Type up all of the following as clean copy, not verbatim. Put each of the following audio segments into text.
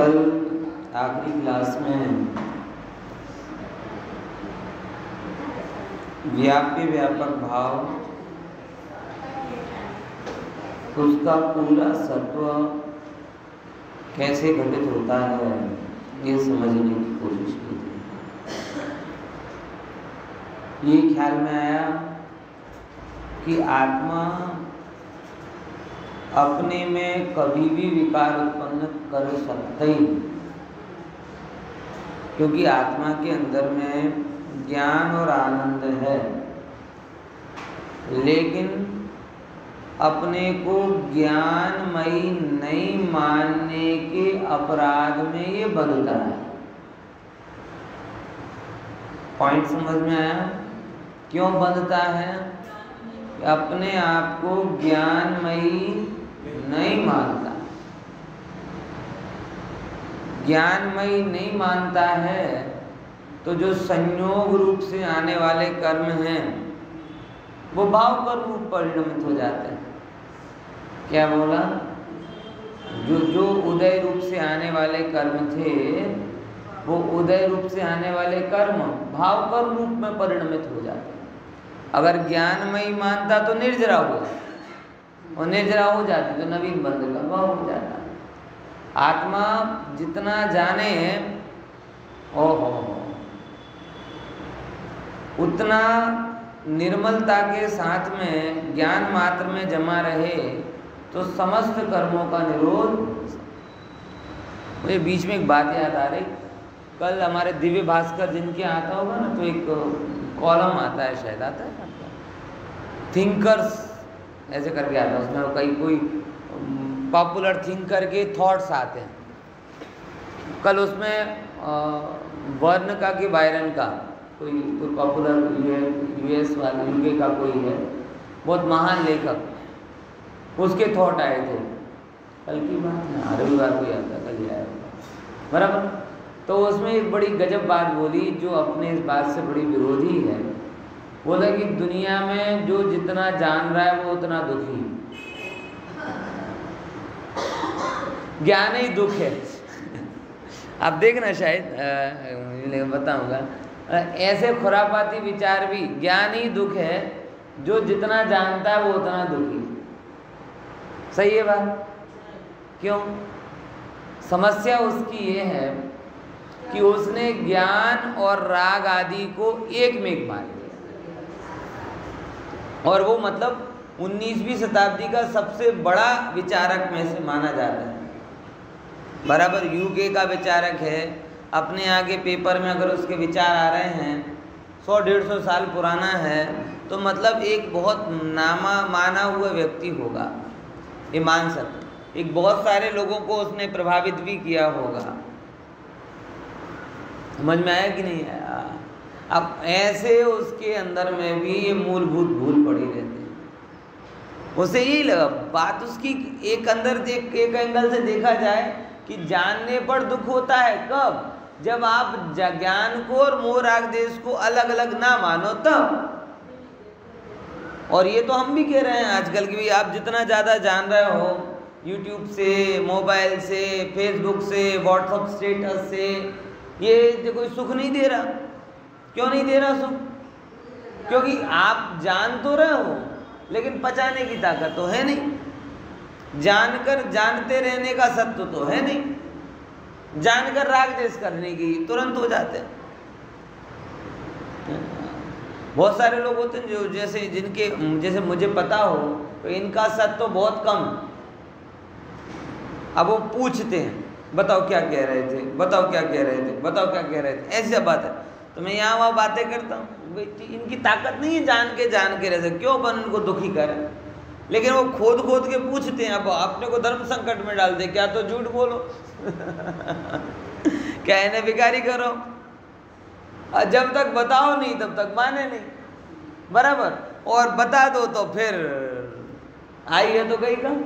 कल आखिरी क्लास में व्याप्य व्यापक भाव, उसका पूरा सत्व कैसे घटित होता है ये समझने की कोशिश की थी। ये ख्याल में आया कि आत्मा अपने में कभी भी विकार उत्पन्न कर सकता ही नहीं, क्योंकि आत्मा के अंदर में ज्ञान और आनंद है, लेकिन अपने को ज्ञानमयी नहीं मानने के अपराध में ये बंधता है। पॉइंट समझ में आया? क्यों बंधता है? अपने आप को ज्ञानमयी नहीं मानता। ज्ञानमयी नहीं मानता है तो जो संयोग रूप से आने वाले कर्म हैं वो भाव कर्म रूप परिणमित हो जाते हैं। क्या बोला? जो उदय रूप से आने वाले कर्म थे वो उदय रूप से आने वाले कर्म भाव कर्म रूप में परिणमित हो जाते हैं। अगर ज्ञानमयी मानता तो निर्जरा हो जाता, और निर्जरा हो जाती तो नवीन बंध का भाव हो जाता। आत्मा जितना जाने उतना निर्मलता के साथ में ज्ञान मात्र में जमा रहे तो समस्त कर्मों का निरोध। मुझे बीच में एक बात याद आ रही, कल हमारे दिव्य भास्कर जिनके आता होगा ना, तो एक कॉलम आता है, शायद आता है, थिंकर्स ऐसे करके आता है, उसमें कई कोई पॉपुलर थिंकर के थॉट्स आते हैं। कल उसमें वर्ण का कि बायरन का कोई पॉपुलर यूएस वाला यूके का कोई है, बहुत महान लेखक, उसके थॉट आए थे। कल की बात है, रविवार को याद था, कल आया बराबर। तो उसमें एक बड़ी गजब बात बोली जो अपने इस बात से बड़ी विरोधी है। बोला कि दुनिया में जो जितना जान रहा है वो उतना दुखी, ज्ञान ही दुख है। आप देखना, शायद बताऊंगा, ऐसे खुरापाती विचार भी, ज्ञान ही दुख है, जो जितना जानता है वो उतना दुखी। सही है बात? क्यों? समस्या उसकी ये है कि उसने ज्ञान और राग आदि को एक में एक मान लिया, और वो मतलब 19वीं शताब्दी का सबसे बड़ा विचारक में से माना जाता है। बराबर यूके का विचारक है, अपने आगे पेपर में अगर उसके विचार आ रहे हैं 100-150 साल पुराना है, तो मतलब एक बहुत माना हुआ व्यक्ति होगा, ये मान सकते। एक बहुत सारे लोगों को उसने प्रभावित भी किया होगा। समझ में आया कि नहीं आया? अब ऐसे उसके अंदर में भी ये मूलभूत भूल पड़ी रहती है। उसे यही लगा, बात उसकी एक एंगल से देखा जाए कि जानने पर दुख होता है कब? जब आप ज्ञान को और मोह राग देश को अलग अलग ना मानो तब। और ये तो हम भी कह रहे हैं आजकल की भी, आप जितना ज़्यादा जान रहे हो यूट्यूब से, मोबाइल से, फेसबुक से, व्हाट्सएप स्टेटस से, ये कोई सुख नहीं दे रहा। क्यों नहीं दे रहा सुख? क्योंकि आप जान तो रहे हो, लेकिन पचाने की ताकत तो है नहीं। जानकर जानते रहने का सत्व तो है नहीं। जानकर राग देश करने की तुरंत हो जाते हैं। बहुत सारे लोग होते हैं जो जैसे मुझे पता हो तो इनका सत्व तो बहुत कम। अब वो पूछते हैं, बताओ क्या कह रहे थे, बताओ क्या कह रहे थे, बताओ क्या कह रहे थे, ऐसी बात है। तो मैं यहाँ वहाँ बातें करता हूँ, इनकी ताकत नहीं है जान के रह सकते, क्यों अपन उनको दुखी करें। लेकिन वो खोद के पूछते हैं। अब अपने को धर्म संकट में डाल दे, क्या तो झूठ बोलो क्या इन्हें भिखारी करो, और जब तक बताओ नहीं तब तक माने नहीं, बराबर। और बता दो तो फिर आई है तो गई का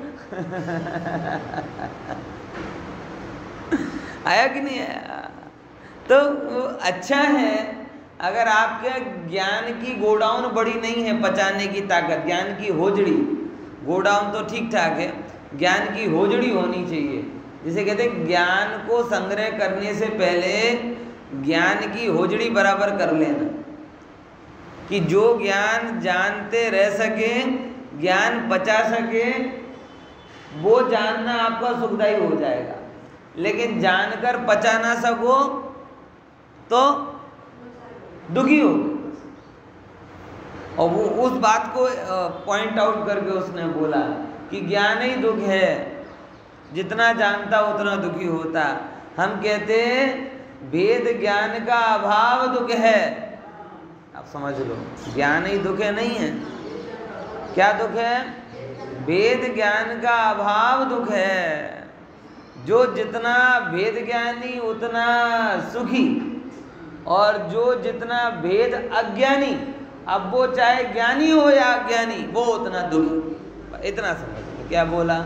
आया कि नहीं आया? तो अच्छा है अगर आपके ज्ञान की गोडाउन बड़ी नहीं है, पचाने की ताकत, ज्ञान की होजड़ी, गोडाउन तो ठीक ठाक है, ज्ञान की होजड़ी होनी चाहिए जिसे कहते हैं ज्ञान को संग्रह करने से पहले ज्ञान की होजड़ी बराबर कर लेना, कि जो ज्ञान जानते रह सके, ज्ञान पचा सके, वो जानना आपका सुखदायी हो जाएगा। लेकिन जानकर पचा ना सको तो दुखी हो। और वो उस बात को पॉइंट आउट करके उसने बोला कि ज्ञान ही दुख है, जितना जानता उतना दुखी होता। हम कहते वेद ज्ञान का अभाव दुख है। आप समझ लो, ज्ञान ही दुख है नहीं है। क्या दुख है? वेद ज्ञान का अभाव दुख है। जो जितना वेद ज्ञानी उतना सुखी, और जो जितना वेद अज्ञानी, अब वो चाहे ज्ञानी हो या अज्ञानी, वो उतना दुखी। इतना समझ लो। क्या बोला?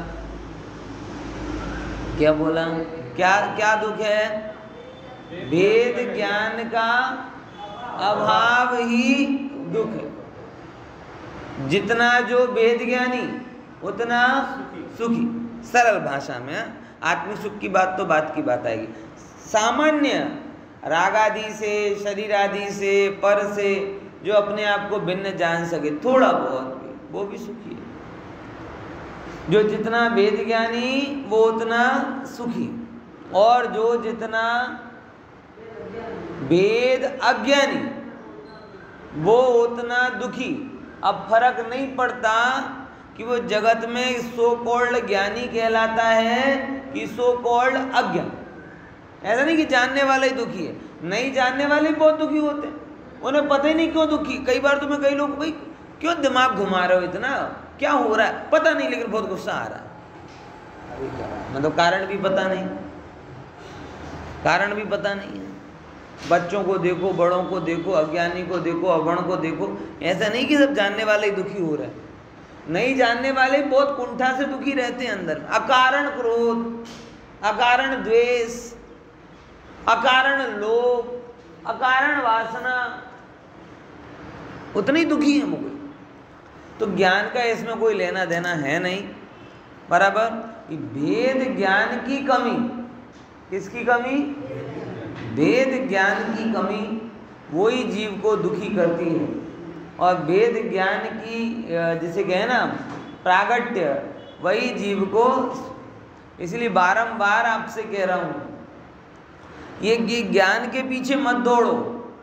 क्या बोला? क्या क्या दुख है? वेद ज्ञान का अभाव ही दुख है। जितना जो वेद ज्ञानी उतना सुखी। सरल भाषा में आत्मिक सुख की बात तो बात की बात आएगी। सामान्य राग आदि से, शरीर आदि से, पर से जो अपने आप को भिन्न जान सके, थोड़ा बहुत भी, वो भी सुखी है। जो जितना वेद ज्ञानी वो उतना सुखी, और जो जितना वेद अज्ञानी वो उतना दुखी। अब फर्क नहीं पड़ता कि वो जगत में सो कॉल्ड ज्ञानी कहलाता है कि सो कॉल्ड अज्ञान। ऐसा नहीं कि जानने वाला ही दुखी है, नहीं जानने वाले भी बहुत दुखी होते हैं, उन्हें पता ही नहीं क्यों दुखी। कई बार तो मैं कई लोग, भाई क्यों दिमाग घुमा रहे हो इतना, क्या हो रहा है पता नहीं, लेकिन बहुत गुस्सा आ रहा है। मतलब कारण भी पता नहीं, कारण भी पता नहीं है। बच्चों को देखो, बड़ों को देखो, अज्ञानी को देखो, अवर्ण को देखो। ऐसा नहीं कि सब जानने वाले ही दुखी हो रहे हैं, नहीं जानने वाले बहुत कुंठा से दुखी रहते हैं अंदर। अकारण क्रोध, अकारण द्वेष, अकारण लोभ, अकारण वासना, उतने ही दुखी है मुझे। तो ज्ञान का इसमें कोई लेना देना है नहीं। बराबर वेद ज्ञान की कमी, किसकी कमी? वेद ज्ञान की कमी वही जीव को दुखी करती है। और वेद ज्ञान की जिसे कहे ना प्रागट्य, वही जीव को, इसलिए बारंबार आपसे कह रहा हूं, ये ज्ञान के पीछे मत दौड़ो।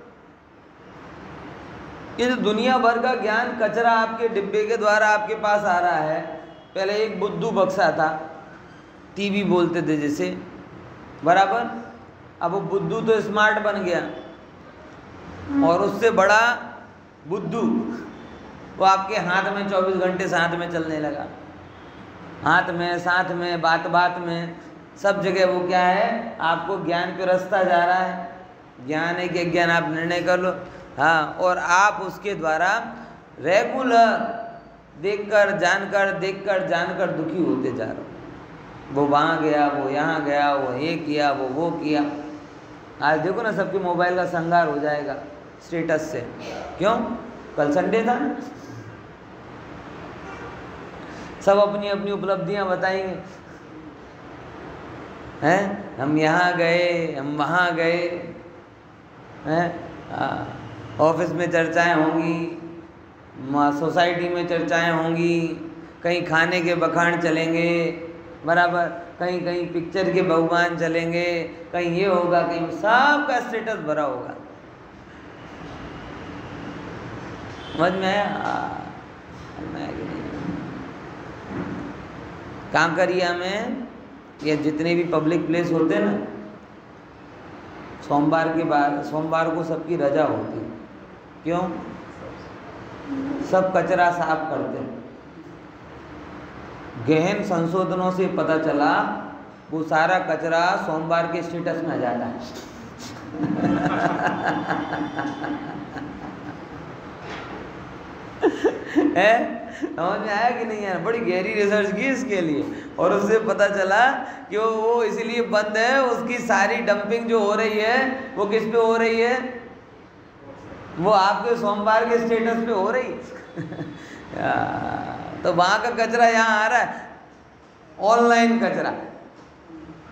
ये तो दुनिया भर का ज्ञान कचरा आपके डिब्बे के द्वारा आपके पास आ रहा है। पहले एक बुद्धू बक्सा था, टीवी बोलते थे जिसे, बराबर। अब वो बुद्धू तो स्मार्ट बन गया, और उससे बड़ा बुद्धू वो आपके हाथ में 24 घंटे साथ में चलने लगा। हाथ में, साथ में, बात बात में, सब जगह वो क्या है, आपको ज्ञान पे रास्ता जा रहा है। ज्ञान है कि ज्ञान, आप निर्णय कर लो। हाँ, और आप उसके द्वारा रेगुलर देखकर जानकर दुखी होते जा रहे हो। वो वहाँ गया, वो यहाँ गया, वो ये किया, वो किया। आज देखो ना, सबके मोबाइल का संगार हो जाएगा स्टेटस से। क्यों? कल संडे था, सब अपनी अपनी उपलब्धियां बताएंगे। हैं, हम यहाँ गए, हम वहाँ गए, हैं, ऑफिस में चर्चाएं होंगी, सोसाइटी में चर्चाएं होंगी, कहीं खाने के बखान चलेंगे, बराबर, कहीं कहीं पिक्चर के बहुमान चलेंगे, कहीं ये होगा, कहीं सबका स्टेटस भरा होगा। समझ में आया? कांकरिया में ये जितने भी पब्लिक प्लेस होते हैं ना, सोमवार के बाद, सोमवार को सबकी रजा होती है। क्यों? सब कचरा साफ करते हैं। गहन संशोधनों से पता चला वो सारा कचरा सोमवार के स्टेटस में आ जाता है। समझ में आया कि नहीं है? बड़ी गहरी रिसर्च की इसके लिए, और उससे पता चला कि वो इसलिए बंद है, उसकी सारी डंपिंग जो हो रही है वो किस पे हो रही है? वो आपके सोमवार के स्टेटस पे हो रही तो वहाँ का कचरा यहाँ आ रहा है, ऑनलाइन कचरा।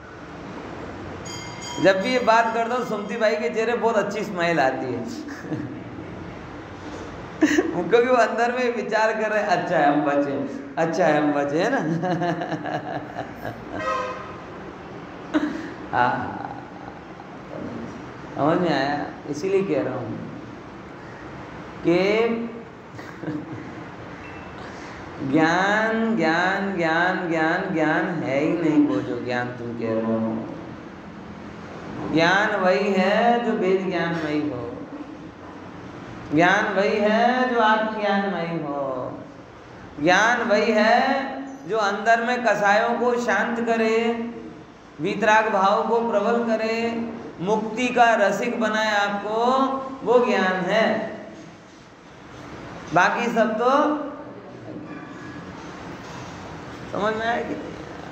जब भी ये बात करता हूँ सुमति भाई के चेहरे बहुत अच्छी स्माइल आती है क्योंकि वो अंदर में विचार कर रहे हैं, अच्छा है हम बचे, अच्छा है हम बचे, है ना। समझ में आया? इसीलिए कह रहा हूँ कि ज्ञान ज्ञान ज्ञान ज्ञान ज्ञान है ही नहीं वो जो ज्ञान तुम कह रहे हो। ज्ञान वही है जो वेद ज्ञानमयी हो, ज्ञान वही है जो आत्मज्ञानमयी हो, ज्ञान वही है जो अंदर में कसायों को शांत करे, वीतराग भाव को प्रबल करे, मुक्ति का रसिक बनाए आपको, वो ज्ञान है। बाकी सब तो समझ में आया कि नहीं?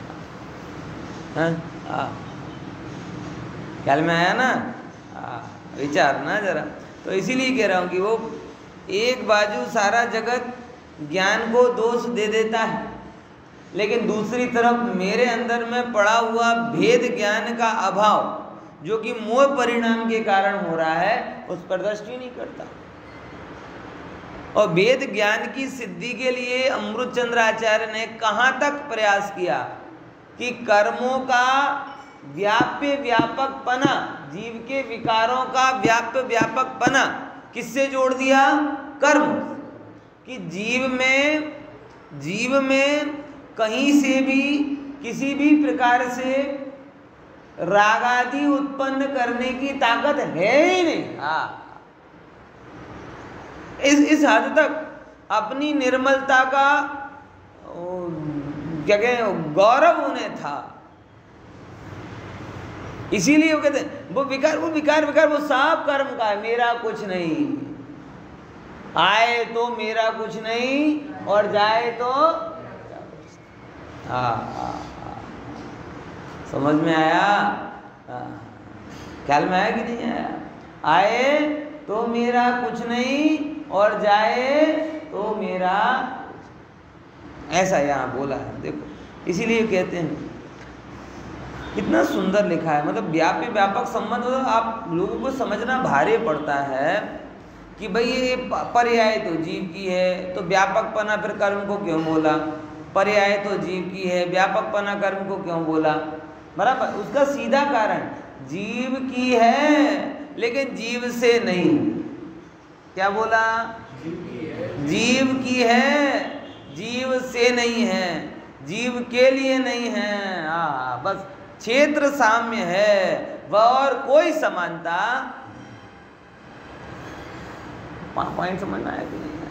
ख्याल में आया ना? विचार ना जरा। तो इसीलिए कह रहा हूँ कि वो एक बाजू सारा जगत ज्ञान को दोष दे देता है, लेकिन दूसरी तरफ मेरे अंदर में पड़ा हुआ भेद ज्ञान का अभाव जो कि मोह परिणाम के कारण हो रहा है, उस पर दृष्टि नहीं करता। और वेद ज्ञान की सिद्धि के लिए अमृतचंद्र आचार्य ने कहाँ तक प्रयास किया कि कर्मों का व्याप्य व्यापकपना, जीव के विकारों का व्याप्य व्यापकपना किससे जोड़ दिया? कर्म। कि जीव में कहीं से भी किसी भी प्रकार से राग आदि उत्पन्न करने की ताकत है ही नहीं। इस हद तक अपनी निर्मलता का क्या कहें गौरव उन्हें था। इसीलिए वो कहते हैं वो विकार वो सब कर्म का है, मेरा कुछ नहीं, आए तो मेरा कुछ नहीं और जाए तो समझ में आया? ख्याल में आया कि नहीं आया? आए तो मेरा कुछ नहीं और जाए तो मेरा, ऐसा यहाँ बोला है। देखो इसीलिए कहते हैं, कितना सुंदर लिखा है। मतलब व्यापी व्यापक संबंध आप लोगों को समझना भारी पड़ता है कि भाई ये पर्याय तो जीव की है, तो व्यापकपना फिर कर्म को क्यों बोला? पर्याय तो जीव की है, व्यापकपना कर्म को क्यों बोला? बराबर। उसका सीधा कारण जीव की है लेकिन जीव से नहीं। क्या बोला? जीव की है, जीव से नहीं है, जीव के लिए नहीं है। बस क्षेत्र साम्य है वह, और कोई समानता। पॉइंट समझना है कि नहीं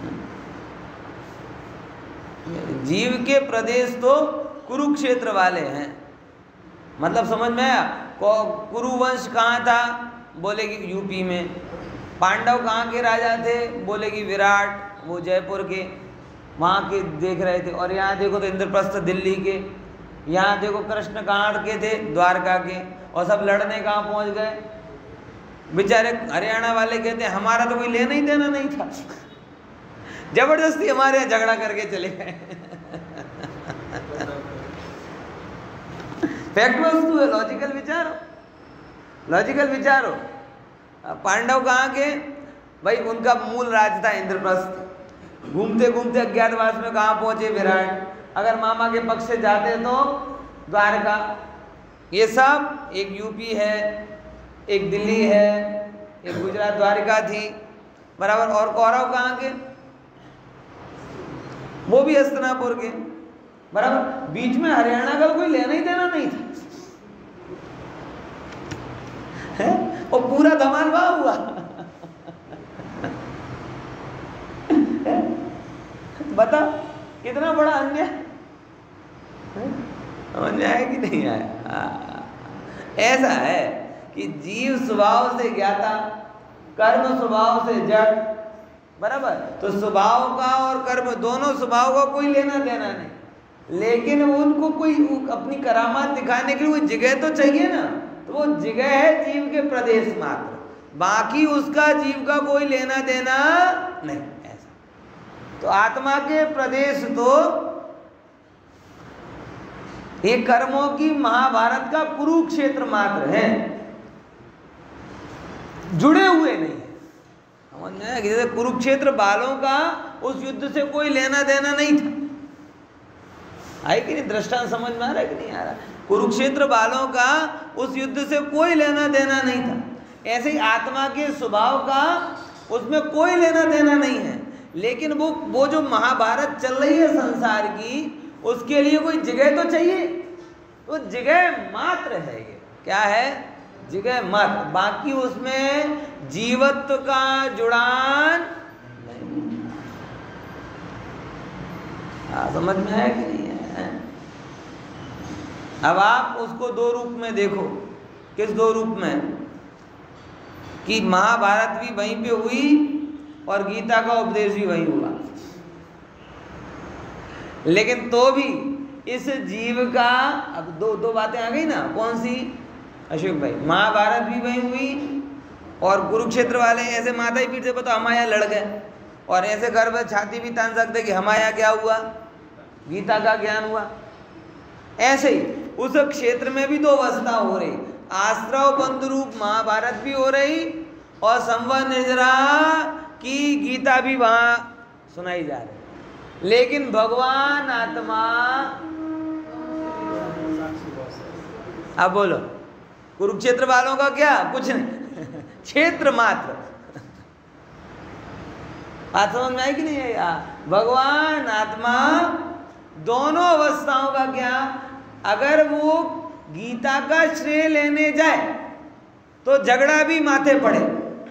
है? जीव के प्रदेश तो कुरुक्षेत्र वाले हैं। मतलब समझ में आया? कुरुवंश कहाँ था? बोले कि यूपी में। पांडव कहाँ के राजा थे? बोले कि विराट, वो जयपुर के, वहाँ के देख रहे थे। और यहाँ देखो तो इंद्रप्रस्थ दिल्ली के, यहाँ देखो कृष्ण कहाँ के थे? द्वारका के। और सब लड़ने कहाँ पहुँच गए? बेचारे हरियाणा वाले कहते हैं हमारा तो कोई लेना ही देना नहीं था, जबरदस्ती हमारे यहाँ झगड़ा करके चले गए। फैक्ट वस्तु है, लॉजिकल विचारो, लॉजिकल विचारो। पांडव कहाँ के? भाई उनका मूल राज था इंद्रप्रस्थ। घूमते घूमते अज्ञातवास में कहाँ पहुंचे? विराट। अगर मामा के पक्ष से जाते तो द्वारका। ये सब एक यूपी है, एक दिल्ली है, एक गुजरात द्वारका थी, बराबर। और कौरव कहाँ के? वो भी हस्तिनापुर के, बराबर। बीच में हरियाणा का कोई लेना ही देना नहीं था, है? और पूरा धमाल वहां हुआ। बता कितना बड़ा अन्याय। समझ में आया कि नहीं आया? ऐसा है कि जीव स्वभाव से ज्ञाता, कर्म स्वभाव से जड़, बराबर। तो स्वभाव का और कर्म दोनों स्वभाव का कोई लेना देना नहीं, लेकिन उनको कोई अपनी करामात दिखाने के लिए कोई जगह तो चाहिए ना। तो वो जगह है जीव के प्रदेश मात्र, बाकी उसका जीव का कोई लेना देना नहीं। ऐसा तो आत्मा के प्रदेश तो ये कर्मों की महाभारत का कुरुक्षेत्र मात्र है, जुड़े हुए नहीं है। समझ में आया? जैसे कुरुक्षेत्र बालों का उस युद्ध से कोई लेना देना नहीं था, आई कि नहीं? दृष्टांत समझ में आ रहा है कि नहीं आ रहा? कुरुक्षेत्र बालों का उस युद्ध से कोई लेना देना नहीं था। ऐसे ही आत्मा के स्वभाव का उसमें कोई लेना देना नहीं है, लेकिन वो जो महाभारत चल रही है संसार की, उसके लिए कोई जगह तो चाहिए। तो जगह मात्र है ये, क्या है? जगह मात्र, बाकी उसमें जीवत्व का जुड़ान नहीं। समझ में आया कि नहीं है? अब आप उसको दो रूप में देखो। किस दो रूप में? कि महाभारत भी वहीं पे हुई और गीता का उपदेश भी वहीं हुआ, लेकिन तो भी इस जीव का अब दो बातें आ गई ना। कौन सी अशोक भाई? महाभारत भी वहीं हुई और कुरुक्षेत्र वाले ऐसे माथा ही पीठ से बताओ हमारे यहाँ लड़ गए, और ऐसे गर्भ छाती भी तान सकते कि हमारे यहाँ क्या हुआ? गीता का ज्ञान हुआ। ऐसे ही उस क्षेत्र में भी दो अवस्था हो रही, आश्रव बंधु रूप महाभारत भी हो रही और संवत निर्जरा की गीता भी वहां सुनाई जा रही। लेकिन भगवान आत्मा, अब बोलो, कुरुक्षेत्र वालों का क्या? कुछ नहीं, क्षेत्र मात्र। बात समझ में आई कि नहीं है? भगवान आत्मा दोनों अवस्थाओं का क्या? अगर वो गीता का श्रेय लेने जाए तो झगड़ा भी माथे पड़े।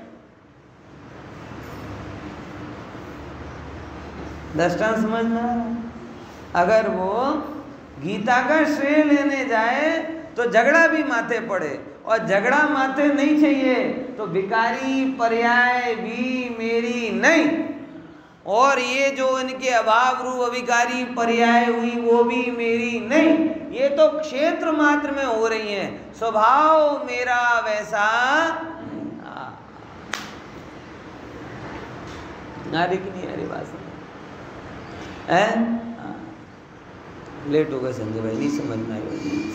दृष्टांत समझ में आ रहा है? अगर वो गीता का श्रेय लेने जाए तो झगड़ा भी माथे पड़े, और झगड़ा माथे नहीं चाहिए तो विकारी पर्याय भी मेरी नहीं, और ये जो इनके अभाव रूप अविकारी पर्याय हुई वो भी मेरी नहीं। ये तो क्षेत्र मात्र में हो रही हैं, स्वभाव मेरा वैसा आ रही कि नहीं आ रही बात है? लेट हो गए संजय भाई, नहीं समझ में आई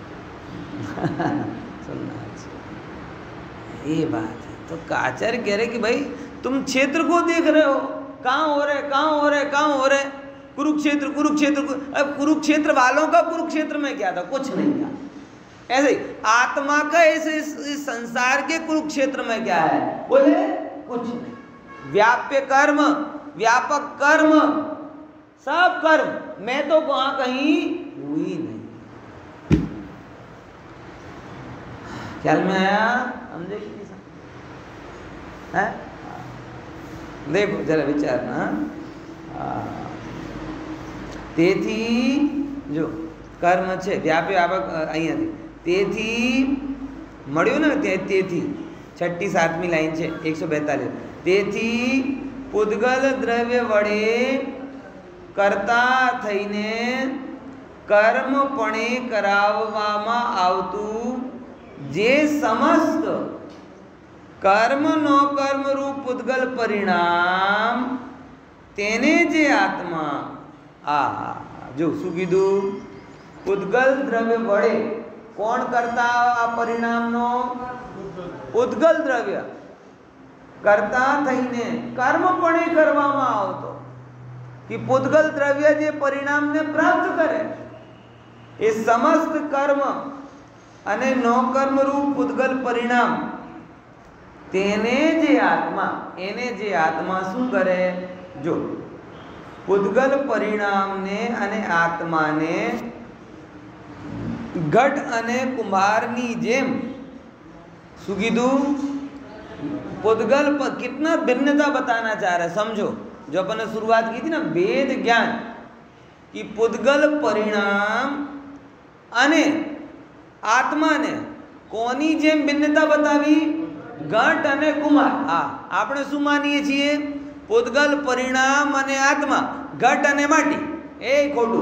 सुनना ये बात है। तो आचार्य कह रहे कि भाई तुम क्षेत्र को देख रहे हो, कहाँ हो रहे, कहाँ हो रहे, कहाँ हो रहे? कुरुक्षेत्र, कुरुक्षेत्र। अब कुरुक्षेत्र वालों का कुरुक्षेत्र में क्या था? कुछ नहीं था। ऐसे ही आत्मा का इस संसार के कुरुक्षेत्र में क्या है? बोले कुछ नहीं। व्याप्य कर्म, व्यापक कर्म, सब कर्म मैं तो वहां कहीं हुई नहीं। ख्याल में आया? समझे कि नहीं समझे? है? देखो जरा विचारना। તેથી જો કર્મ છે વ્યાપે વ્યાપક અહીંયાથી, તેથી મળ્યું ને? તેથી 6મી 7મી લાઈન છે 142। તેથી પૂદગલ દ્રવ્ય વડે કર્તા થઈને કર્મપણે કરાવવામાં આવતું જે સમસ્ત કર્મ નો કર્મ રૂપ પૂદગલ પરિણામ, તેને જે આત્મા જો શું કીધું? પૂદગલ દ્રવ્ય વડે કોણ કરતા આ પરિણામનો? પૂદગલ દ્રવ્ય કરતા થઈને કર્મપણે કરવામાં આવતો कि પૂદગલ દ્રવ્ય જે પરિણામને પ્રાપ્ત કરે એ સમસ્ત કર્મ અને નો કર્મ રૂપ પૂદગલ પરિણામ, તેને જે આત્મા, એને જે આત્મા શું કરે? જો પૂદગલ પરિણામને અને આત્માને ઘટ અને કુંભારની જેમ શું કીધું? पूदगल पर कितना भिन्नता बताना चाह रहा है, समझो। जो अपन ने शुरुआत की थी ना वेद ज्ञान की, पूदगल परिणाम अने आत्मा ने कोनी जेम भिन्नता बतावी? घट अने कुमार। आपणे शुं मानीए छीए? पूदगल परिणाम अने आत्मा, घट अने माटी। ए खोटू।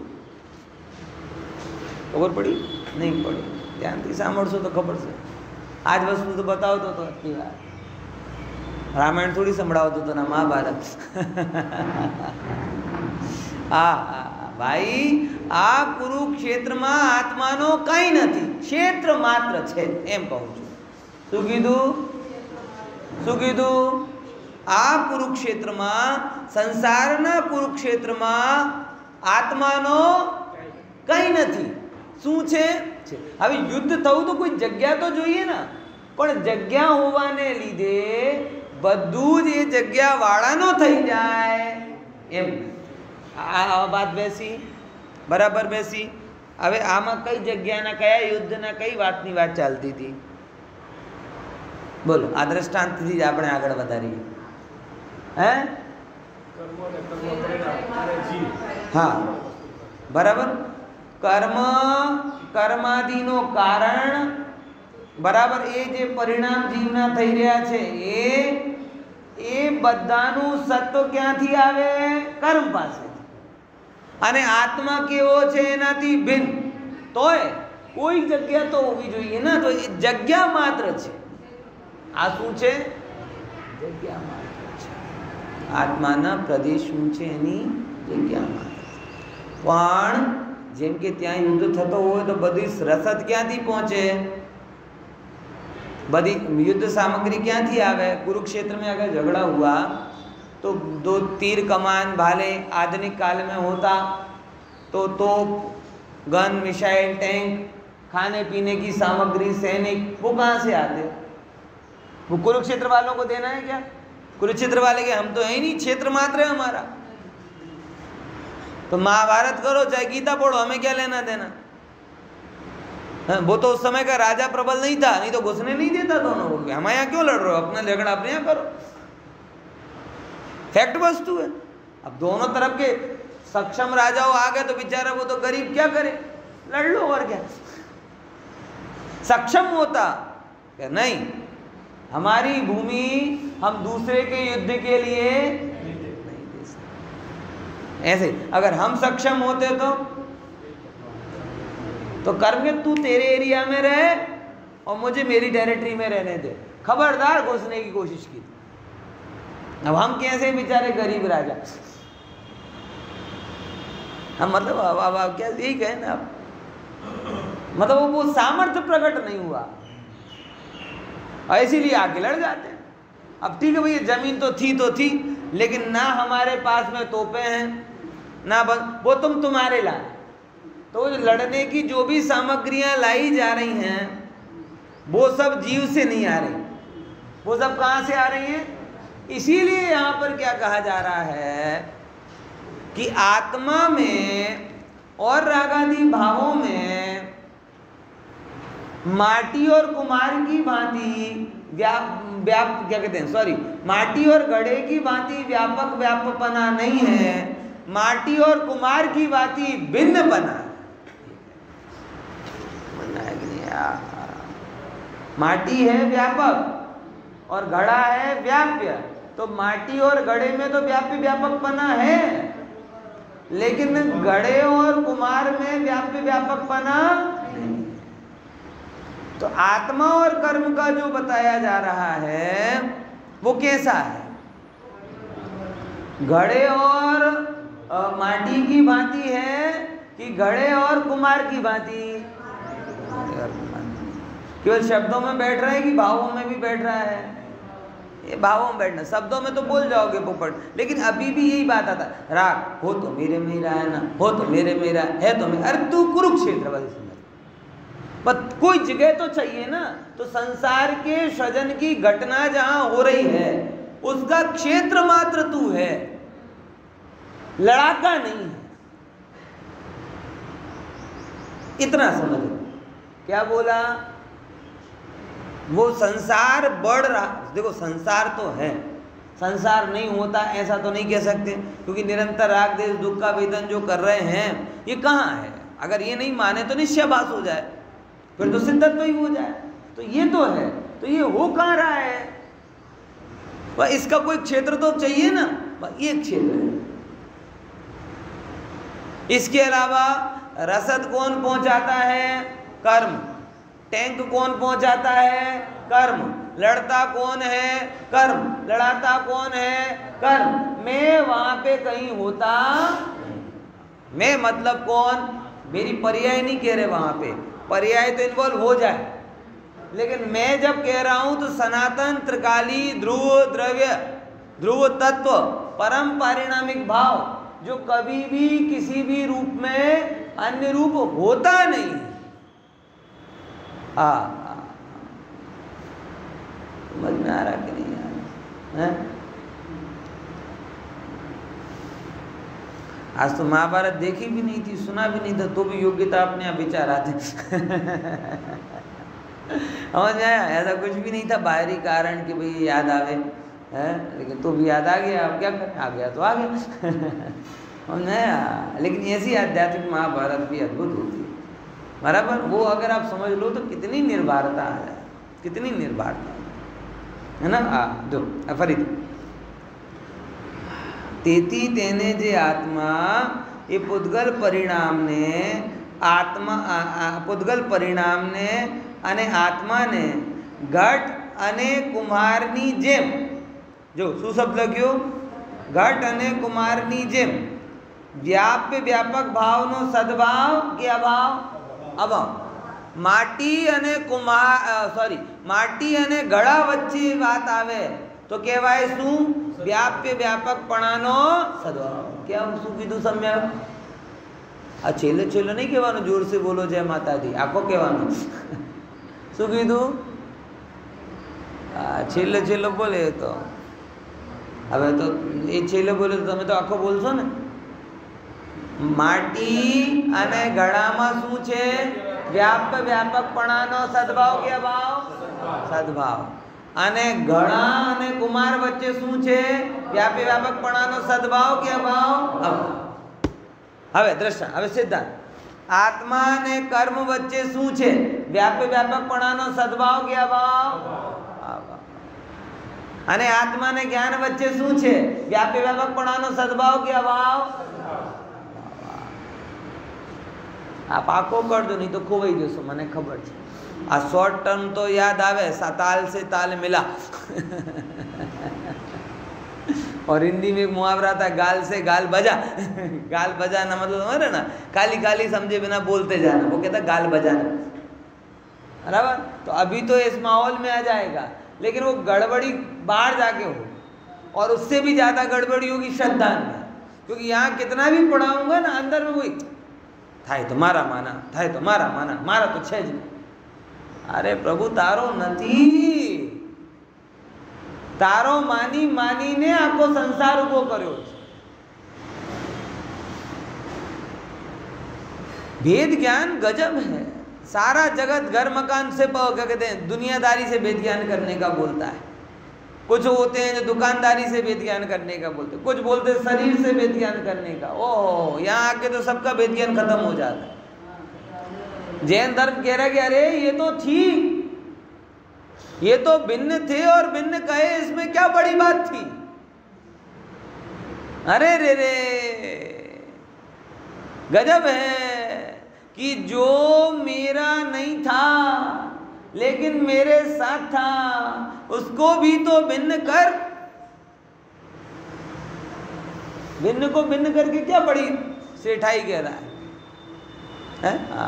खबर पड़ी? नहीं पड़ी? ध्यानथी सांभळशो तो खबर छे। आज वस्तु तो बतावतो तो आटली वार, रामायण थोड़ी संभळावतो तो ना महाभारत। ભાઈ આ કુરુક્ષેત્રમાં આત્માનો કંઈ નથી, ક્ષેત્ર માત્ર છે એમ કહું છું. શું કીધું? શું કીધું? આ કુરુક્ષેત્રમાં, સંસારના કુરુક્ષેત્રમાં આત્માનો કંઈ નથી. શું છે? હવે યુદ્ધ થવું તો કોઈ જગ્યા તો જોઈએ ને, પણ જગ્યા હોવાને લીધે બધું જ એ જગ્યા વાળાનો થઈ જાય એમ. આ વાત બેસી? બરાબર બેસી? હવે આમાં કઈ જગ્યાના, કયા યુદ્ધના, કઈ વાતની વાત ચાલતી હતી? બોલો. આ દ્રષ્ટાંતથી જ આપણે આગળ વધારીએ. હે? હા, બરાબર. કર્મ, કર્માદિનો કારણ, બરાબર, એ જે પરિણામ જીવના થઈ રહ્યા છે એ બધાનું સત્વ ક્યાંથી આવે? કર્મ પાસે. અને આત્મા કેવો છે એનાથી ભિન્ન. તોય કોઈ જગ્યા તો હોવી જોઈએ ને, તો એ જગ્યા માત્ર છે. આ શું છે? જગ્યા માત્ર છે. આત્માના પ્રદેશ શું છે? એની જગ્યા માત્ર. પણ જેમ કે ત્યાં યુદ્ધ થતો હોય તો બધી રસદ ક્યાંથી પહોંચે? बड़ी युद्ध सामग्री क्या थी आवे? कुरुक्षेत्र में अगर झगड़ा हुआ तो 2 तीर कमान भाले आधुनिक काल में होता तो तोप, गन, मिसाइल, टैंक, खाने पीने की सामग्री, सैनिक, वो कहाँ से आते? वो कुरुक्षेत्र वालों को देना है क्या? कुरुक्षेत्र वाले के हम तो है ही नहीं, क्षेत्र मात्र है हमारा. तो महाभारत करो चाहे गीता पढ़ो, हमें क्या लेना देना? वो तो उस समय का राजा प्रबल नहीं था, नहीं तो घुसने नहीं देता दोनों को. हमारे यहाँ क्यों लड़ रहे हो? अपना झगड़ा अपने यहाँ करो. फैक्ट वस्तु है. अब दोनों तरफ के सक्षम राजाओं आ गए तो बेचारा वो तो गरीब क्या करे? लड़ लो और क्या. सक्षम होता क्या? नहीं, हमारी भूमि हम दूसरे के युद्ध के लिए नहीं दे सकते. ऐसे अगर हम सक्षम होते तो कर्म के तू तेरे एरिया में रहे और मुझे मेरी टेरिटरी में रहने दे, खबरदार घुसने की कोशिश की. अब हम कैसे बेचारे गरीब राजा. हम मतलब अब क्या यही कहे ना, मतलब वो सामर्थ्य प्रकट नहीं हुआ, इसीलिए आके लड़ जाते हैं. अब ठीक है भैया, जमीन तो थी लेकिन ना हमारे पास में तोपे हैं ना वो तुम्हारे लाए. तो लड़ने की जो भी सामग्रियां लाई जा रही हैं वो सब जीव से नहीं आ रही, वो सब कहाँ से आ रही हैं? इसीलिए यहाँ पर क्या कहा जा रहा है कि आत्मा में और रागादि भावों में माटी और कुमार की भांति क्या कहते हैं, सॉरी, माटी और घड़े की भांति व्यापकपना नहीं है, माटी और कुमार की भांति भिन्न बना. माटी है व्यापक और घड़ा है व्याप्य. तो माटी और घड़े में तो व्यापकपना है, लेकिन घड़े और कुमार में व्यापकपना नहीं. तो आत्मा और कर्म का जो बताया जा रहा है वो कैसा है? घड़े और माटी की भांति है कि घड़े और कुमार की भांति? केवल शब्दों में बैठ रहा है कि भावों में भी बैठ रहा है? ये भावों में बैठना, शब्दों में तो बोल जाओगे पोपट, लेकिन अभी भी यही बात आता, राग हो तो मेरे में रहा है ना, हो तो मेरे में रहा है तो मेरे. अरे तू कुरुक्षेत्र वाली समझ, बस कोई जगह तो चाहिए ना. तो संसार के सृजन की घटना जहां हो रही है उसका क्षेत्र मात्र तू है, लड़ाका नहीं है. इतना समझ. क्या बोला? वो संसार बढ़ रहा. देखो संसार तो है, संसार नहीं होता ऐसा तो नहीं कह सकते, क्योंकि निरंतर राग देश दुख का वेदन जो कर रहे हैं ये कहाँ है? अगर ये नहीं माने तो निश्चयभास हो जाए, फिर तो सिद्धत्व ही हो जाए. तो ये तो है, तो ये हो कहाँ रहा है? वह इसका कोई क्षेत्र तो चाहिए ना, ये क्षेत्र है. इसके अलावा रसद कौन पहुंचाता है? कर्म. टैंक कौन पहुंचाता है? कर्म. लड़ता कौन है? कर्म. लड़ाता कौन है? कर्म. मैं वहां पे कहीं होता मैं मतलब कौन, मेरी पर्याय नहीं कह रहे वहां पे, पर्याय तो इन्वॉल्व हो जाए, लेकिन मैं जब कह रहा हूं तो सनातन त्रिकाली ध्रुव द्रव्य ध्रुव तत्व परम पारिणामिक भाव जो कभी भी किसी भी रूप में अन्य रूप होता नहीं। समझ में आ रहा कि नहीं आ रहा? आज तो महाभारत देखी भी नहीं थी, सुना भी नहीं था, तो भी योग्यता अपने आप विचार आते समझ में आया? ऐसा कुछ भी नहीं था बाहरी कारण कि भाई याद आवे है, लेकिन तो भी याद आ गया, अब क्या करें, आ गया तो आ गया समझ में आया? लेकिन ऐसी आध्यात्मिक महाभारत भी अद्भुत होती है, बराबर। वो अगर आप समझ लो तो कितनी निर्भरता है, कितनी निर्भरता है ना। जो फरीद तेती तेने जे आत्मा ये पुद्गल परिणाम ने आत्मा पुद्गल परिणाम ने अने आत्मा ने घट अने कुमारनी जेम, जो सुशब्द लग्यो घट अने कुमारनी जेम व्याप्य व्यापक भावनो सद्भाव के अभाव माटी अने माटी अने घड़ा वच्चे बात आवे तो कहेवाय शू व्याप्य व्यापकपणानो सद्भाव। क्या શું કીધું सम्या? આ છેલ્લે છેલ્લે નહીં કહેવાનું, જોર से बोलो जय माता दी, આખો કહેવાનું। શું કીધું? છેલ્લે છેલ્લે બોલે તો હવે તો એ છેલ્લે બોલે તો તમે તો આખો બોલશો ને। માટી અને ઘડામાં શું છે? વ્યાપ્ય વ્યાપકપણાનો સદ્ભાવ કે અભાવ? સદ્ભાવ। અને ઘડા અને કુમાર વચ્ચે શું છે? વ્યાપ્ય વ્યાપકપણાનો સદ્ભાવ કે અભાવ? અભાવ। હવે દ્રષ્ટા, હવે સિદ્ધાંત आत्मा ने कर्म वच्चे शू छे? व्याप्य व्यापकपणानो सद्भाव के अभाव? अने आत्मा ने ज्ञान वच्चे शू छे? व्याप्य व्यापकपणानो सद्भाव के अभाव? आप आखो कर दो, नहीं तो खोवाई जशो, मने खबर छे। आ शॉर्ट टर्म तो याद आवे, ताल से ताल मिला और हिंदी में एक मुहावरा था, गाल से गाल बजा गाल बजाना मतलब समझ रहे ना, खाली खाली समझे बिना बोलते जाना, वो कहता गाल बजाना, बराबर। तो अभी तो इस माहौल में आ जाएगा, लेकिन वो गड़बड़ी बाहर जाके हो, और उससे भी ज़्यादा गड़बड़ी होगी श्रद्धांत में, क्योंकि यहाँ कितना भी पढ़ाऊंगा ना, अंदर में वही थाय तो मारा माना, थाय तो मारा माना, मारा तो छे ज। अरे प्रभु तारो नहीं, तारो मानी मानी ने आखो संसार उभो कर्यो। भेद ज्ञान गजब है, सारा जगत घर मकान से क्या कहते हैं, दुनियादारी से भेद ज्ञान करने का बोलता है। कुछ होते हैं जो दुकानदारी से भेद ज्ञान करने का बोलते हैं, कुछ बोलते हैं शरीर से भेद ज्ञान करने का। ओह, यहाँ आके तो सबका भेद ज्ञान खत्म हो जाता है। जैन धर्म कह रहा है कि अरे ये तो ठीक, ये तो भिन्न थे और भिन्न कहे, इसमें क्या बड़ी बात थी। अरे रे रे, गजब है कि जो मेरा नहीं था लेकिन मेरे साथ था, उसको भी तो भिन्न कर। भिन्न को भिन्न करके क्या बड़ी सेठाई कह रहा है? हाँ,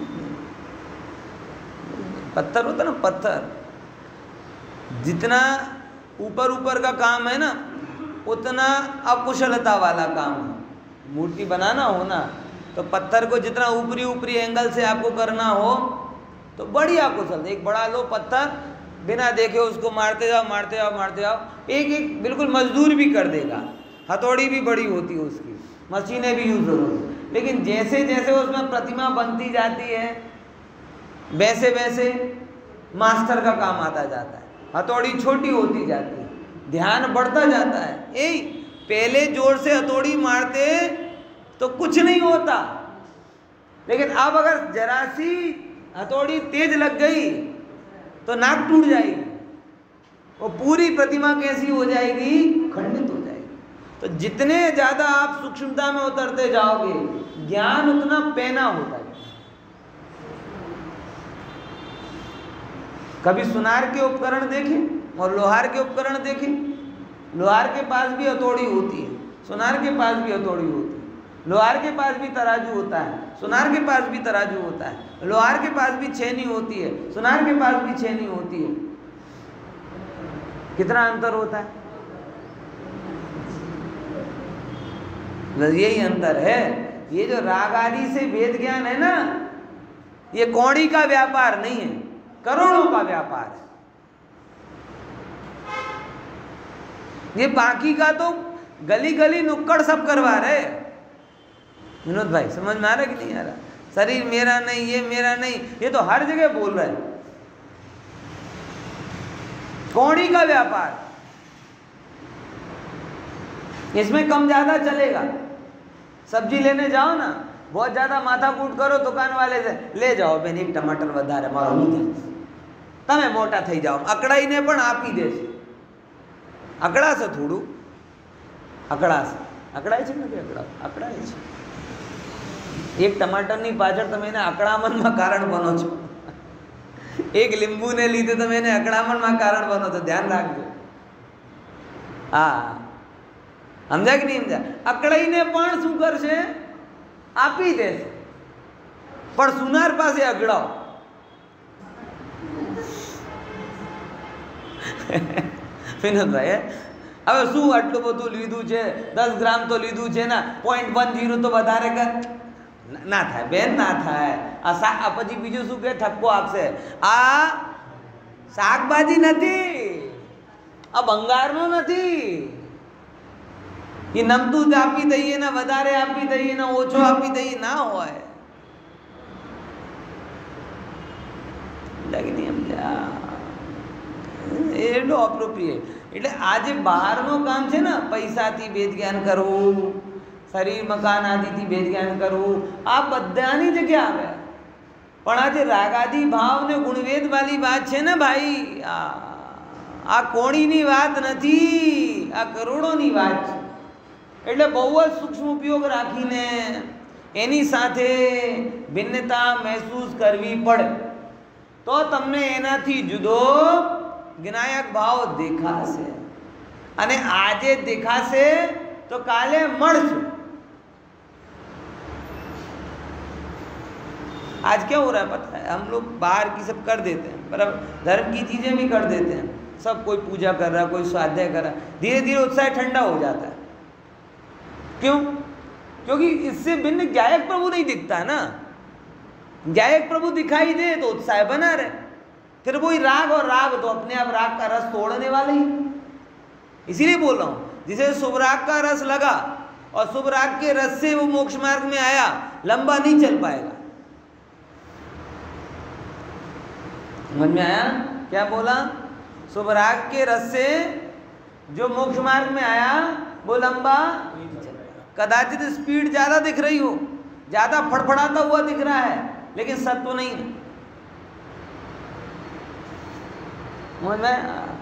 पत्थर होता ना, पत्थर जितना ऊपर ऊपर का काम है ना, उतना अकुशलता वाला काम है। मूर्ति बनाना हो ना, तो पत्थर को जितना ऊपरी ऊपरी एंगल से आपको करना हो तो बड़ी अकुशल। एक बड़ा लो पत्थर, बिना देखे उसको मारते जाओ मारते जाओ मारते जाओ, एक एक बिल्कुल मजदूर भी कर देगा। हथौड़ी भी बड़ी होती है उसकी, मशीनें भी यूज होती, लेकिन जैसे जैसे उसमें प्रतिमा बनती जाती है वैसे वैसे मास्टर का काम आता जाता है। हथौड़ी छोटी होती जाती है, ध्यान बढ़ता जाता है। यही पहले जोर से हथौड़ी मारते तो कुछ नहीं होता, लेकिन अब अगर जरा सी हथौड़ी तेज लग गई तो नाक टूट जाएगी, वो पूरी प्रतिमा कैसी हो जाएगी? खंडित हो जाएगी। तो जितने ज़्यादा आप सूक्ष्मता में उतरते जाओगे, ज्ञान उतना पैना होता है। कभी सुनार के उपकरण देखें और लोहार के उपकरण देखें। लोहार के पास भी हथौड़ी होती है, सुनार के पास भी हथौड़ी होती है, लोहार के पास भी तराजू होता है, सुनार के पास भी तराजू होता है। लोहार के पास भी छेनी होती है, सुनार के पास भी छेनी होती है। कितना अंतर होता है? यही अंतर है। ये जो राग आदि से वेद ज्ञान है ना, ये कौड़ी का व्यापार नहीं है, करोड़ों का व्यापार है। ये बाकी का तो गली गली नुक्कड़ सब करवा रहे। विनोद भाई समझ में आ रहा कि नहीं आ रहा? शरीर मेरा नहीं, ये मेरा नहीं, ये तो हर जगह बोल रहे हैं। कौड़ी का व्यापार, इसमें कम ज्यादा चलेगा। सब्जी लेने जाओ ना, बहुत ज्यादा माथा कूट करो दुकान वाले से, ले जाओ बेन एक टमाटर વધારે મારો લીધે તમે મોટા થઈ જાઓ, અકળાઈને પણ આપી દેશે। અકળાશે થોડું, અકળાશે, અકળાય છે ને? અકળાય છે। એક ટમાટરની પાછળ તમે એને અકળામણમાં કારણ બનો છો, એક લીંબુને લીધે તમે એને અકળામણમાં કારણ બનો છો, ધ્યાન રાખજો। હા, સમજ્યા કે નહીં સમજ્યા? અકળાઈને પણ શું કરશે? આપી દેશે, પણ સુનાર પાસે અકળાવ। વિનોદભાઈ, હવે શું આટલું બધું લીધું છે, 10 ગ્રામ તો લીધું છે ને, 0.10 તો વધારે કર ના થાય બેન, ના થાય। આ પછી બીજું શું કે ઠપકો આપશે, આ શાકભાજી નથી, આ બંગાળનો નથી। ये नमतू आपी दईए ना, वधारे आपी दईए ना, ओछो आपी दईए ना होय। नहीं समझा? એટલો અપ્રોપ્રિએટ। એટલે આ જે બહારનું કામ છે ને, પૈસાથી વેદ જ્ઞાન કરવું, શરીર મકાન આદિથી વેદ જ્ઞાન કરવું, આ બધાની જગ્યા આવે। પણ આ જે રાગાદી ભાવ ને ગુણવેદ વાળી વાત છે ને ભાઈ, આ કોણીની વાત નથી, આ કરોડોની વાત છે। એટલે બહુ જ સૂક્ષ્મ ઉપયોગ રાખીને એની સાથે ભિન્નતા મહેસૂસ કરવી પડે, તો તમને એનાથી જુદો જ્ઞાયક ભાવ દેખાશે। અને આજે દેખાશે તો કાલે મળશે। आज क्या हो रहा है पता है? हम लोग बाहर की सब कर देते हैं, बराबर, धर्म की चीजें भी कर देते हैं। सब कोई पूजा कर रहा है, कोई स्वाध्याय कर रहा है, धीरे धीरे उत्साह ठंडा हो जाता है। क्यों? क्योंकि इससे भिन्न ज्ञायक प्रभु नहीं दिखता ना। ज्ञायक प्रभु दिखाई दे तो उत्साह बना रहे, फिर वही राग, और राग तो अपने आप राग का रस तोड़ने वाले ही। इसीलिए बोल रहा हूं, जिसे शुभ राग का रस लगा और शुभ राग के रस से वो मोक्ष मार्ग में आया, लंबा नहीं चल पाएगा। समझ में आया क्या बोला? शुभ राग के रस से जो मोक्ष मार्ग में आया वो लंबा, कदाचित स्पीड ज्यादा दिख रही हो, ज्यादा फड़फड़ाता हुआ दिख रहा है, लेकिन सत्व नहीं है। समझ में?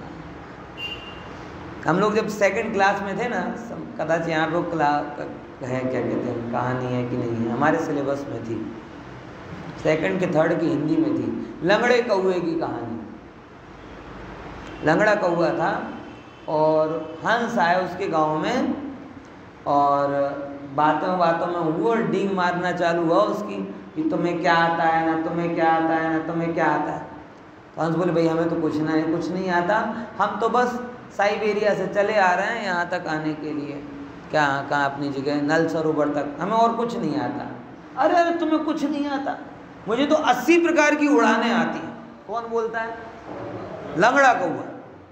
हम लोग जब सेकंड क्लास में थे ना, कदाचित यहाँ पे है, क्या कहते हैं, कहानी है कि नहीं है, हमारे सिलेबस में थी, सेकंड के थर्ड की हिंदी में थी, लंगड़े कौए की कहानी। लंगड़ा कौआ था और हंस आया उसके गांव में, और बातों बातों में वो डींग मारना चालू हुआ उसकी कि तुम्हें क्या आता है ना, तुम्हें क्या आता है ना, तुम्हें क्या आता है। तो हंस बोले भाई हमें तो कुछ नहीं आता, हम तो बस साइबेरिया से चले आ रहे हैं यहाँ तक आने के लिए। क्या? कहाँ? अपनी जगह नल सरोवर तक, हमें और कुछ नहीं आता। अरे अरे तुम्हें कुछ नहीं आता? मुझे तो 80 प्रकार की उड़ानें आती हैं। कौन बोलता है? लंगड़ा कौआ।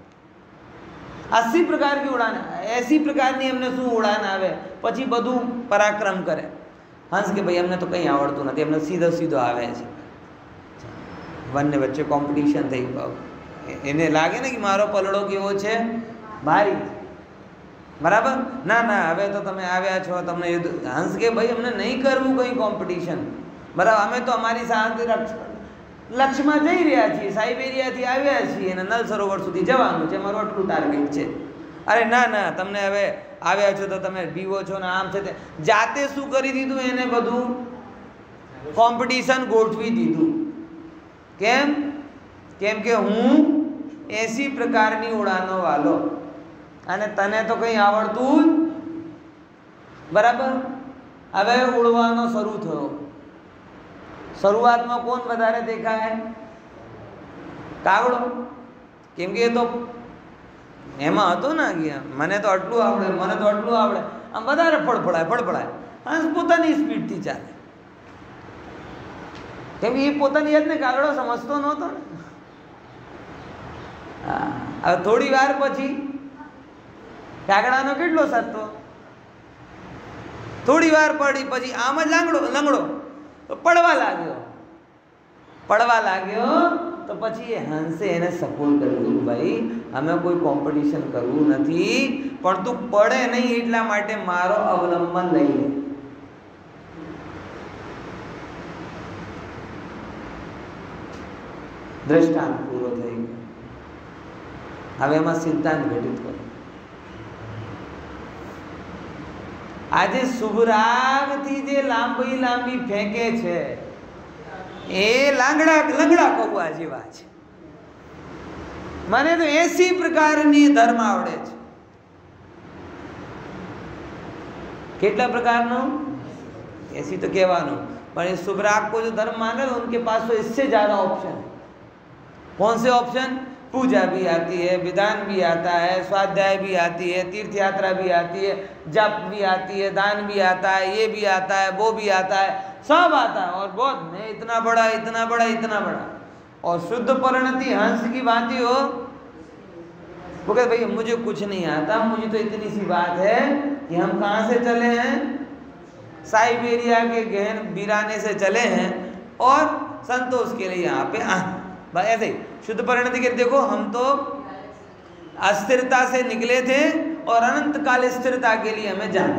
80 प्रकार की उड़ान, ऐसी प्रकार नहीं हमने शू उड़ान आवे, પછી બધું પરાક્રમ કરે। હંસ કે ભાઈ અમને તો કંઈ આવડતું નથી, અમને સીધો સીધો આવે છે। બંને વચ્ચે કોમ્પિટિશન થઈ, એને લાગે ને કે મારો પલડો કેવો છે, ભારી, બરાબર? ના ના, હવે તો તમે આવ્યા છો, તમને હંસ કે ભાઈ અમને નહીં કરવું કંઈ કોમ્પિટિશન, બરાબર? અમે તો અમારી સાથે લક્ષ્યમાં જઈ રહ્યા છીએ, સાઇબેરિયાથી આવ્યા છીએ અને નલ સરોવર સુધી જવાનું છે, અમારું આટલું ટાર્ગેટ છે। અરે ના ના, તમને હવે આવ્યા છો તો તમે પીવો છો ને આમ છે તે, જાતે શું કરી દીધું, એને બધું કોમ્પિટિશન ગોઠવી દીધું। કેમ? કેમ કે હું 80 પ્રકારની ઉડાનો વાલો, અને તને તો કંઈ આવડતું, બરાબર? હવે ઉડવાનો શરૂ થયો. શરૂઆતમાં કોણ વધારે દેખાય? કાગડો. કેમ કે એ તો એમાં હતો ને કે મને તો આટલું આવડે, મને તો આટલું આવડે, આમ વધારે ફળફળાય. હંસ પોતાની સ્પીડથી ચાલે. કેમ કે એ પોતાની જાતને કાગડો સમજતો નહોતો ને. હવે થોડી વાર પછી કાગડાનો કેટલો સત્વ, થોડી વાર પડી પછી આમ જ લંગડો તો પડવા લાગ્યો તો પછી એ હંસે એને સપોર્ટ કર્યું, ભાઈ અમે કોઈ કોમ્પિટિશન કરવું નથી, પણ તું પડે નહીં એટલા માટે મારો અવલંબન લઈ લે. દ્રષ્ટાંત પૂરો થઈ ગયો. હવે એમાં સિદ્ધાંત ઘટિત કરો. આજે શુભરાગથી જે લાંબી ફેંકે છે એ લંગડા કૌવા જેવા છે. મને તો 80 પ્રકારની ધર્મ આવડે છે. કેટલા પ્રकारનું? 80 तो कहवानो, पर इस शुभराग को जो धर्म माने उनके पास तो इससे ज्यादा ऑप्शन है. कौन से ऑप्शन? पूजा भी आती है, विधान भी आता है, स्वाध्याय भी आती है, तीर्थ यात्रा भी आती है, जप भी आती है, दान भी आता है, ये भी आता है, वो भी आता है, सब आता है. और बहुत मैं इतना बड़ा और शुद्ध परिणति हंस की भांति हो, वो कहते भाई मुझे कुछ नहीं आता, मुझे तो इतनी सी बात है कि हम कहाँ से चले हैं, साइबेरिया के गहन वीराने से चले हैं और संतोष के लिए यहाँ पे बस ऐसे ही. शुद्ध परिणति के देखो हम तो अस्थिरता से निकले थे और अनंत काल स्थिरता के लिए हमें जाना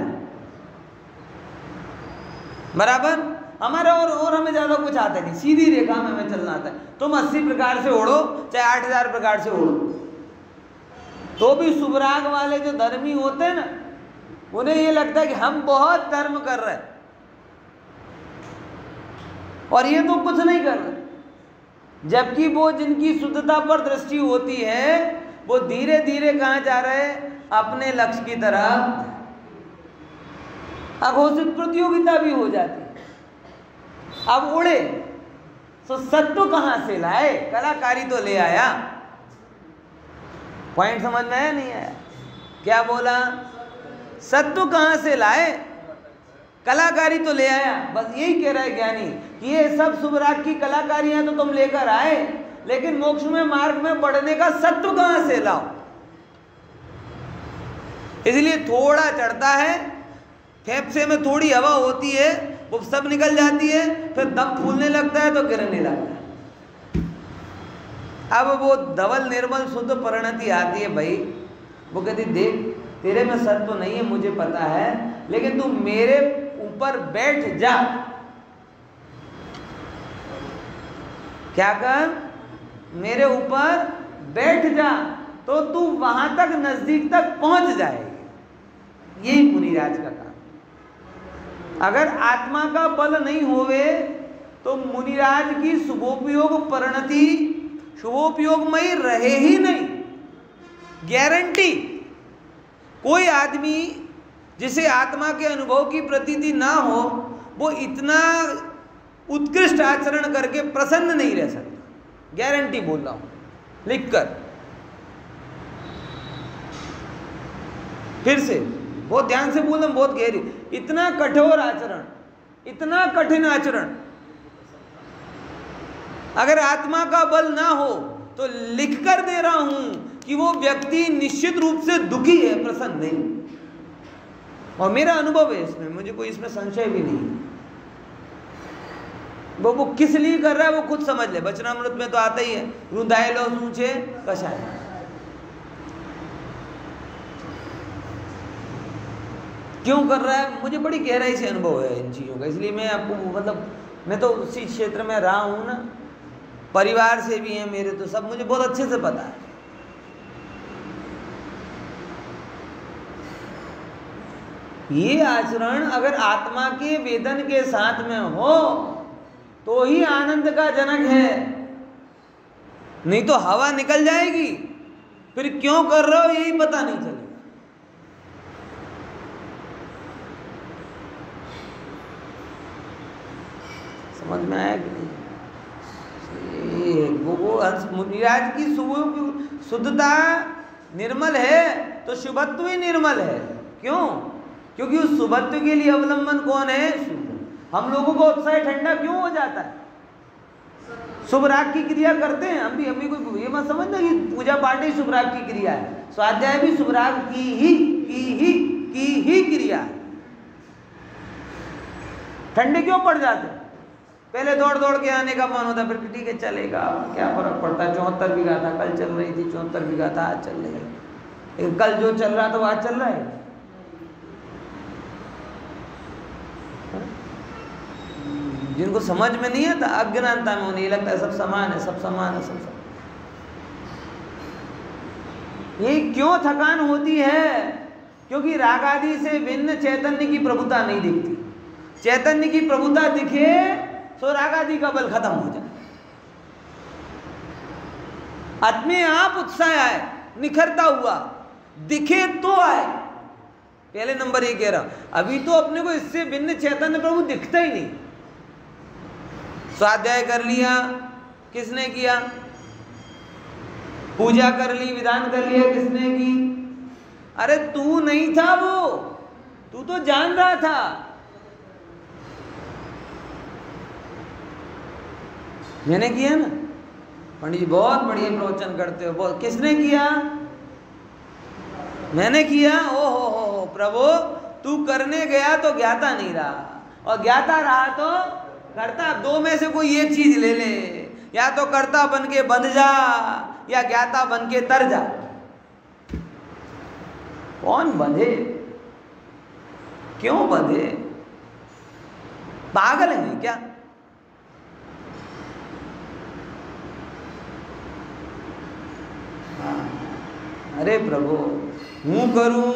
बराबर. हमारा और हमें ज्यादा कुछ आता नहीं, सीधी रेखा में हमें चलना आता है. तुम 80 प्रकार से उड़ो, चाहे 8000 प्रकार से उड़ो, तो भी शुभराग वाले जो धर्मी होते हैं ना, उन्हें ये लगता है कि हम बहुत धर्म कर रहे हैं और ये तो कुछ नहीं कर रहे. जबकि वो जिनकी शुद्धता पर दृष्टि होती है वो धीरे धीरे कहाँ जा रहे हैं? अपने लक्ष्य की तरफ. अघोषित प्रतियोगिता भी हो जाती है. अब उड़े तो सत्व कहाँ से लाए? कलाकारी तो ले आया. पॉइंट समझ में आया नहीं आया? क्या बोला? सत्व कहाँ से लाए? कलाकारी तो ले आया. बस यही कह रहा है ज्ञानी कि ये सब शुभराग की कलाकारियां तो तुम लेकर आए, लेकिन मोक्ष में मार्ग में बढ़ने का सत्व कहाँ से लाओ? इसलिए थोड़ा चढ़ता है, फेफड़े में थोड़ी हवा होती है, वो सब निकल जाती है, फिर दम फूलने लगता है तो गिरने लगता है. अब वो धवल निर्मल शुद्ध परिणति आती है भाई, वो कहती देख तेरे में सत्व नहीं है मुझे पता है, लेकिन तू मेरे ऊपर बैठ जा. क्या कर? मेरे ऊपर बैठ जा तो तू वहां तक नजदीक तक पहुंच जाएगी. यही मुनिराज का काम. अगर आत्मा का बल नहीं होवे तो मुनिराज की शुभोपयोग परिणति शुभोपयोगमयी रहे ही नहीं. गारंटी. कोई आदमी जिसे आत्मा के अनुभव की प्रतीति ना हो वो इतना उत्कृष्ट आचरण करके प्रसन्न नहीं रह सकता. गारंटी बोल रहा हूं लिखकर. फिर से बहुत ध्यान से बोल रहा हूं, बहुत गहरी. इतना कठोर आचरण, इतना कठिन आचरण अगर आत्मा का बल ना हो तो लिख कर दे रहा हूं कि वो व्यक्ति निश्चित रूप से दुखी है, प्रसन्न नहीं. और मेरा अनुभव है इसमें, मुझे कोई इसमें संशय भी नहीं. वो किस लिए कर रहा है वो खुद समझ ले. वचनामृत में तो आता ही है, रुदायलो सूचे कषाय. क्यों कर रहा है? मुझे बड़ी गहराई से अनुभव है इन चीज़ों का, इसलिए मैं आपको मतलब मैं तो उसी क्षेत्र में रहा हूँ ना, परिवार से भी हैं मेरे, तो सब मुझे बहुत अच्छे से पता है. ये आचरण अगर आत्मा के वेदन के साथ में हो तो ही आनंद का जनक है, नहीं तो हवा निकल जाएगी, फिर क्यों कर रहे हो यही पता नहीं चलेगा. समझ में आया कि नहीं? वो हंस मुनिराज की शुद्धता निर्मल है तो शुभत्व ही निर्मल है। क्यों? क्योंकि उस शुभत्व के लिए अवलंबन कौन है? शुभ। हम लोगों को उत्साह ठंडा क्यों हो जाता है? शुभ राग की क्रिया करते हैं हम भी कोई ये मत समझना कि पूजा पाठ ही शुभ राग की क्रिया है, स्वाध्याय भी शुभ राग की ही क्रिया है। ठंडे क्यों पड़ जाते? पहले दौड़ दौड़ के आने का मन होता, फिर ठीक है चलेगा, क्या फर्क पड़ता है। 74 बीघा था, कल चल रही थी, 74 बीघा था, आज चल रही है। लेकिन कल जो चल रहा था वो आज चल रहा है। जिनको समझ में नहीं आता, अज्ञानता में उन्हें लगता है सब समान है, सब समान है, सब समान। ये क्यों थकान होती है? क्योंकि राग आदि से भिन्न चैतन्य की प्रभुता नहीं दिखती। चैतन्य की प्रभुता दिखे तो राग आदि का बल खत्म हो जाए। अपने आप उत्साह आए, निखरता हुआ दिखे तो आए। पहले नंबर ये कह रहा, अभी तो अपने को इससे भिन्न चैतन्य प्रभु दिखता ही नहीं। स्वाध्याय कर लिया, किसने किया? पूजा कर ली, विधान कर लिया, किसने की? अरे तू नहीं था वो, तू तो जान रहा था। मैंने किया ना। पंडित जी बहुत बढ़िया प्रवचन करते हो, बहुत। किसने किया? मैंने किया। ओ हो प्रभु, तू करने गया तो ज्ञाता नहीं रहा, और ज्ञाता रहा तो करता। दो में से कोई एक चीज ले ले, या तो कर्ता बन के बंध जा या ज्ञाता बन के तर जा। कौन बंधे? क्यों बंधे? पागल है क्या? अरे प्रभु, हूं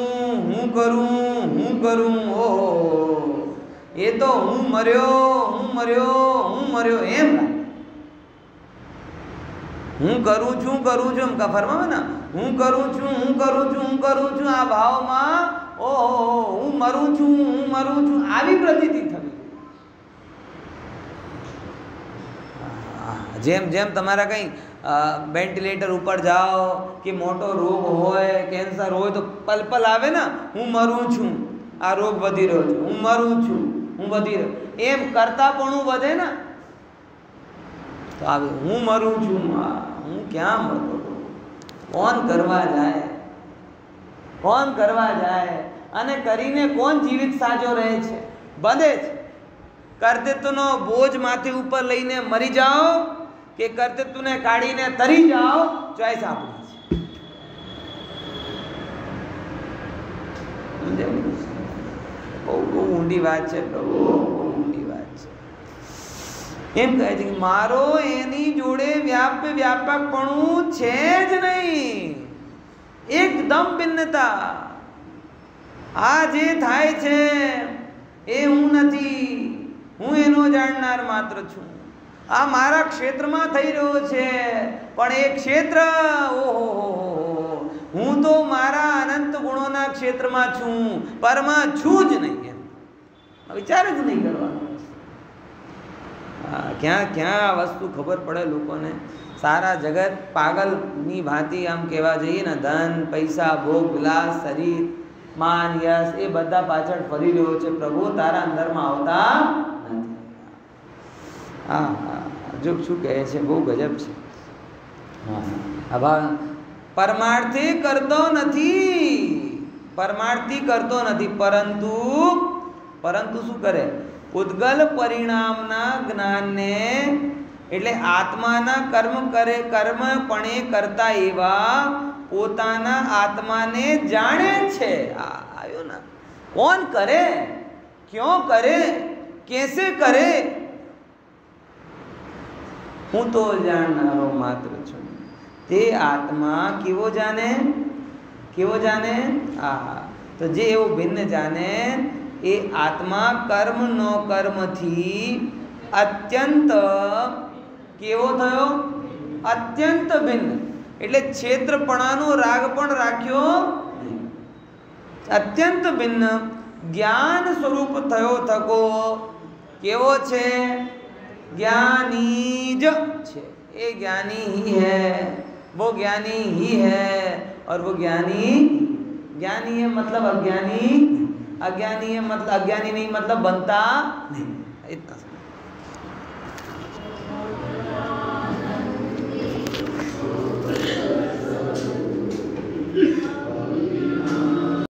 करूं, ओ ये तो हूं मर्यो एम हूं करूं छू हम का फरमा ना, हूं करूं छू आ भाव में ओ हूं मरू छू આવી પ્રતીતિ થવી। જેમ જેમ તમારા કંઈ વેન્ટિલેટર ઉપર જાઓ કે મોટો રોગ હોય, કેન્સર હોય તો પલ પલ આવે ને, હું મરું છું, આ રોગ વધી રહ્યો છે, હું મરું છું, હું વધી રહ્યો, એમ કરતાપણું વધે ને તો આવે હું મરું છું, હું ક્યાં મરતો? કોણ કરવા જાય? કોણ કરવા જાય? અને કરીને કોણ જીવિત સાજો રહે છે? બધે જ કર્તૃત્વનો બોજ માથે ઉપર લઈને મરી જાઓ કે કર્તૃત્વને કાઢીને તરી જાઓ, ચોઈસ આપણી છે। બહુ ઊંડી વાત છે પ્રભુ, બહુ ઊંડી વાત છે। એમ કહે છે કે મારો એની જોડે વ્યાપકપણું છે જ નહીં, એકદમ ભિન્નતા। આ જે થાય છે એ હું નથી, હું એનો જાણનાર માત્ર છું। આ મારા ક્ષેત્રમાં થઈ રહ્યો છે, પણ એ ક્ષેત્ર ઓહો હું તો મારા અનંત ગુણોના ક્ષેત્રમાં છું, પરમાં છું જ નહીં। એમ વિચાર જ નહીં કરવાનો। ક્યાં ક્યાં આ વસ્તુ ખબર પડે લોકોને? સારા જગત પાગલની ભાંતિ આમ કહેવા જઈએ ને, ધન પૈસા ભોગ વિલાસ શરીર માન યશ એ બધા પાછળ ફરી રહ્યો છે, પ્રભુ તારા અંદરમાં આવતા નથી। હા જો શું કહે છે, બહુ ગજબ છે। હા પરમાર્થી કરતો નથી, પરમાર્થી કરતો નથી, પરંતુ શું કરે? ઉદ્ગલ પરિણામના જ્ઞાનને એટલે આત્માના કર્મપણે કરતા એવા પોતાના આત્માને જાણે છે। આવ્યો ના? કોણ કરે, ક્यों કરે, कैसे करे? હું તો જાણનારો માત્ર છું। તે આત્મા કેવો જાણે? તો જે એવો ભિન્ન જાણે એ આત્મા કર્મ નો કર્મથી અત્યંત કેવો થયો? અત્યંત ભિન્ન। એટલે ક્ષેત્રપણાનો રાગ પણ રાખ્યો નહીં, અત્યંત ભિન્ન જ્ઞાન સ્વરૂપ થયો થકો। કેવો છે? ज्ञानी जो छे, ये ज्ञानी ही है, वो ज्ञानी ही है, और वो ज्ञानी ज्ञानी है मतलब अज्ञानी, अज्ञानी है मतलब अज्ञानी नहीं मतलब बनता नहीं, इतना